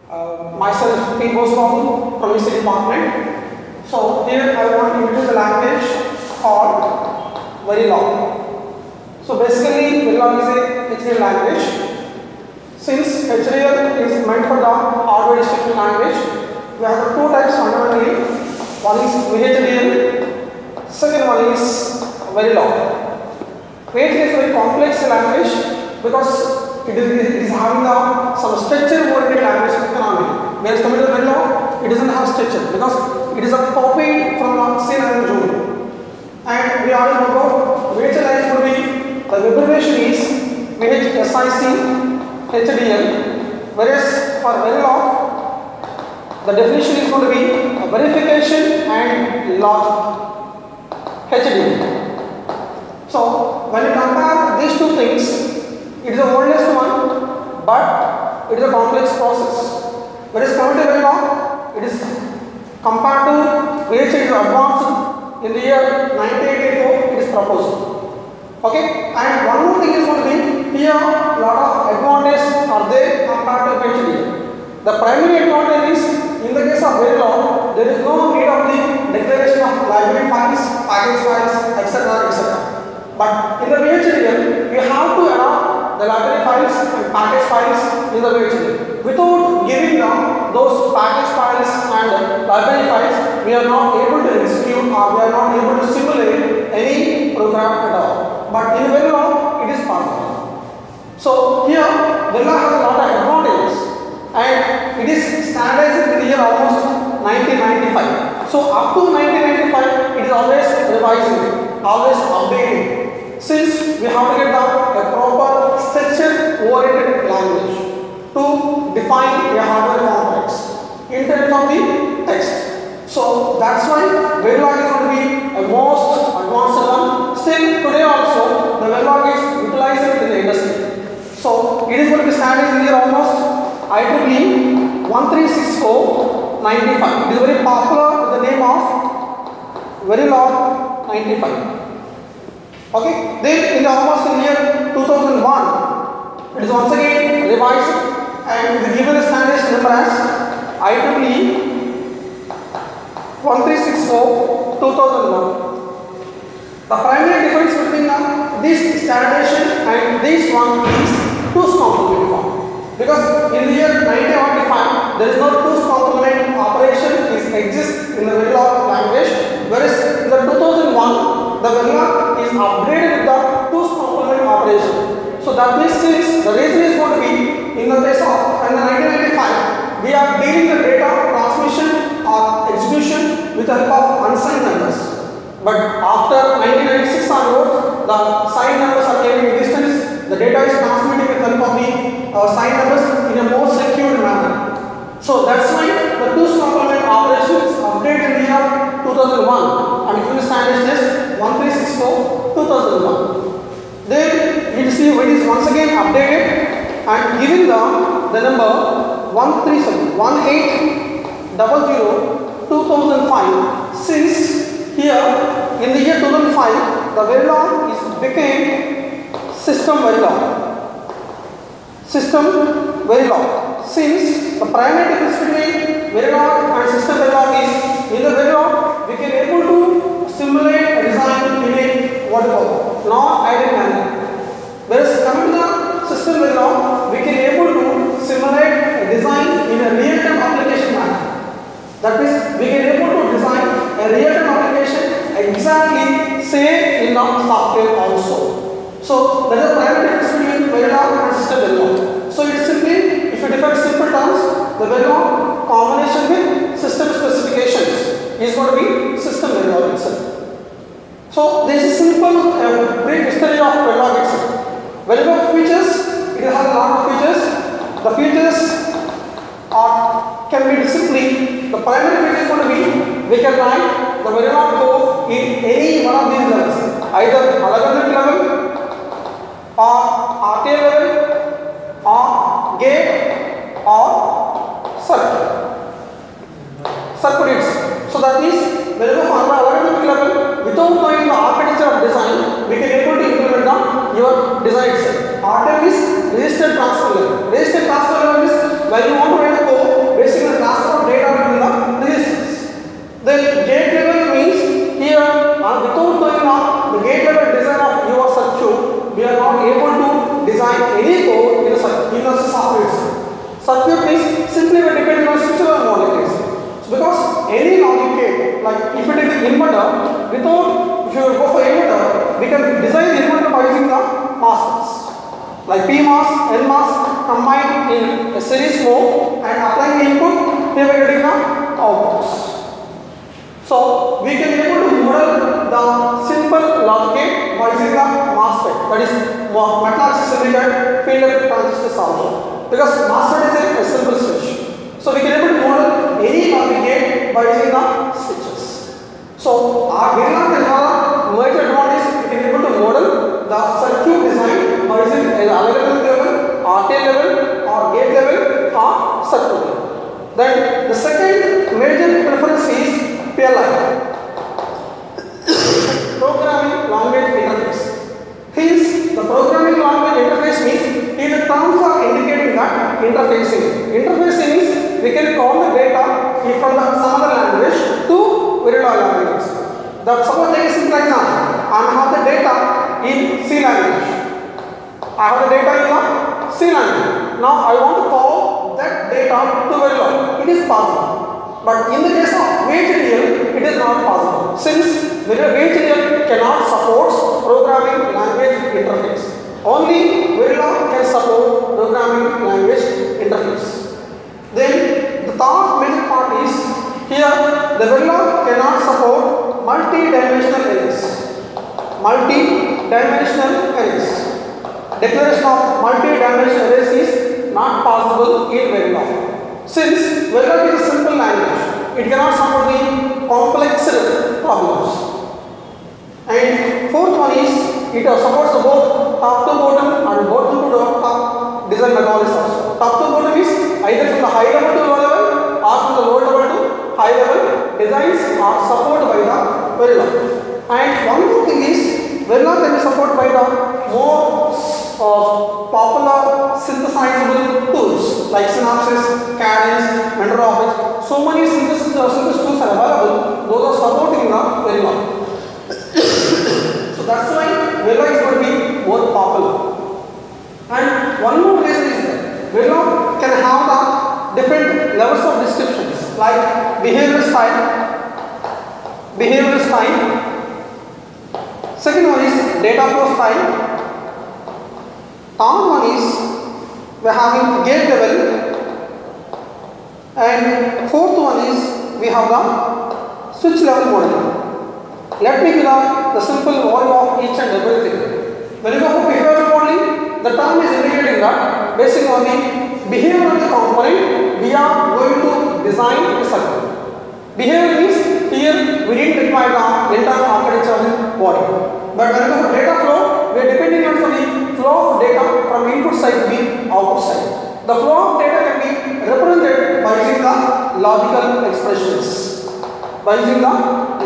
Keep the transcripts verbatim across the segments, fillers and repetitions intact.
Uh, myself, P. Boswell from U C department. So here I want to introduce a language called Verilog. So basically Verilog is a H D L language. Since H D L is meant for the hardware description language, we have two types fundamentally. One is V H D L, second one is Verilog. V H D L is a very complex language because it is, it is having the, some structure oriented language economy. Whereas coming to Verilog, it doesn't have structure because it is a copy from the C language only. And we already know about V H D L would be, the abbreviation is V H S I C H D L, whereas for Verilog, the definition is going to be a verification and logic H D L. So when you compare these two things, it is the oldest one, but it is a complex process. Whereas coming to Verilog, it is compared to V H D L advanced in the year nineteen eighty-four, it is proposed. Okay, and one more thing is going to be here a lot of advantages are there compared to V H D L. The primary advantage is in the case of Verilog, there is no need of the declaration of library files, package files, et cetera et cetera. But in the V H D L, you have to adopt the library files and package files in the V H D L. Without giving them those package files and library files, we are not able to execute or we are not able to simulate any program at all. But in Verilog, it is possible. So here, Verilog has a lot of advantages and it is standardized in the year almost nineteen ninety-five. So up to nineteen ninety-five, it is always revising, always updating. Since we have to get down a proper structure-oriented language to define a hardware complex in terms of the text. So that's why Verilog is going to be a most advanced one. Still today also the Verilog is utilized in the industry. So it is going to be standing in the year almost I triple E one three six four ninety-five. It is very popular with the name of Verilog ninety-five. Okay, then in the almost in the year two thousand one, it is once again revised and is given a standard number as I triple E one three six four two thousand one. The primary difference between uh, this standardization and this one is two's complement form. Because in the year nineteen ninety-five, there is no two's complement operation is exists in the Verilog language, whereas in the two thousand one, the Verilog is upgraded with the two's complement operation. So that means since the reason is going to be in the case of in the nineteen ninety-five, we are dealing the data transmission or execution with the help of unsigned numbers. But after nineteen ninety-six onwards, the signed numbers are came in existence. The data is transmitted with the help of the uh, signed numbers in a more secured manner. So that's why the two's complement operation is updated in the year two thousand one and if you stand is one three six four two thousand one. Then you see it is once again updated and given the, the number one three seven one eight zero zero two thousand five. Since here in the year two thousand five, the Verilog is became system Verilog. System Verilog. Since the primary difference between Verilog and system Verilog is in the Verilog we can able to simulate a design in a what we call non-ideal manner. Whereas coming to the system Verilog, we can able to simulate a design in a real-time application manner. That means we can able to design a real-time application exactly same in the software also. So that is the primary difference between Verilog and system Verilog. So it is simply, if you define simple terms, the Verilog combination with system specifications is going to be system Verilog itself. So this is simple uh, brief history of Verilog itself. Verilog features, it has a lot of features. The features are can be simply, the primary feature is going to be, we can write the Verilog code in any one of these levels, either algorithm level or R T L level or gate or circuit. Circuits. So that means whenever on the algorithmic level, without knowing the architecture of design, we can able to implement the, your design itself. R T L is register transfer level. Register transfer level is when you want to write a code, means simply we are depending on switch level modeling. So because any logic gate, like if it is an inverter, without, if you go for inverter, we can design the inverter by using the MOSFETs. Like P MOS, N MOS combined in a series mode and applying the input, here we are getting the outputs. So we can be able to model the simple logic gate by using the MOSFET, that is metal silicate field transistor solution. Because MOSFET is a, a simple switch. So we can able to model any logic gate by using the switches. So our Verilog can have a major advantage, we can able to model the circuit design by using either algorithm level, R T L level, or gate level, or circuit level. Then the second major preference is P L I, Programming Language Interface. Hence, the programming language interface means if the terms are indicating that interfacing. Interfacing means we can call the data from the, some other language to Verilog language. The suppose take a simple example. I have the data in C language. I have the data in the C language. Now I want to call that data to Verilog. It is possible. But in the case of V H D L, it is not possible. Since V H D L cannot support programming language interface. Only Verilog can support programming language interface. Then the third major part is here the Verilog cannot support multi-dimensional arrays. Multi-dimensional arrays. Declaration of multi-dimensional arrays is not possible in Verilog. Since Verilog is a simple language, it cannot support the complex problems. And fourth one is it supports both top to bottom and bottom to top design methodologies also. Top to bottom is either from the high level to low level or from the low level to high level designs are supported by the Verilog. And one more thing is Verilog can be supported by the more uh, popular synthesizable tools like Synopsys, Cadence, Mentor Office. So many synthesis, uh, synthesis tools are available. Those are supporting the Verilog. So that's why Verilog is going to be more popular. And one more reason is that Verilog can have the different levels of descriptions like behavioral style, behavioral style. Second one is data flow style. Third one is we are having gate level, and fourth one is we have the switch level modeling. Let me give the, the simple overview of each and everything. When you go for behavioral modeling, the term is indicating that based on the behavior of the component, we are going to design a circuit. Behavior means here we didn't require the entire architecture of the body. But when you go for data flow, we are depending on the flow of data from input side to the output side. The flow of data can be represented by using the logical expressions. By using the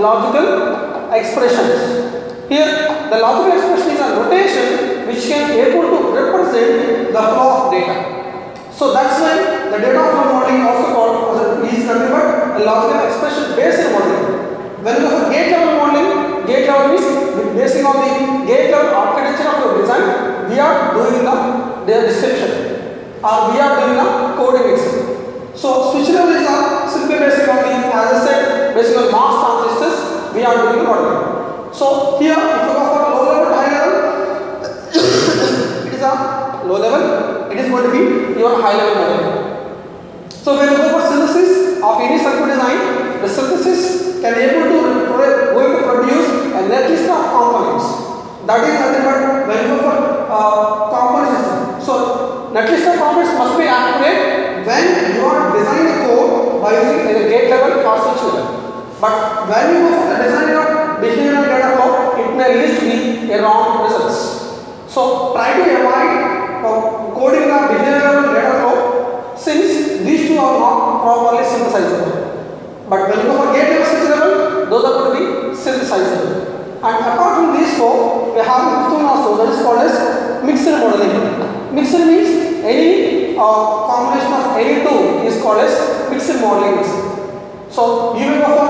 logical expressions. Here, the logical expression is a notation which can be able to represent the flow of data. So that's why the data flow modeling also called is nothing but a logical expression based modeling. When you go for gate level modeling, gate level means basing on the gate level architecture of your design, we are doing the their description or we are doing the coding itself. So switch level is a simply basing on the, as I said, basing on MOS transistors, we are doing the modeling. So here, if you go for low level to high level, it is a low level, it is going to be your high level modeling. So when you go for synthesis of any circuit design, the synthesis can be able to going to produce a net list of components. That is nothing but when you go for uh, component system. So net list of components must be accurate when you are designing the code by using a gate level or switch level. But when you go for the design of behavioral data flow, it may lead to be a wrong results. So try to avoid uh, coding the behavioral data flow since these two are not properly synthesizable. But when you go for gate level, switch level, those are going to be synthesizable. And apart from these four, we have fifth one also, that is called as mixer modeling. Mixer means any uh, combination of any two is called as mixer modeling. So you will go for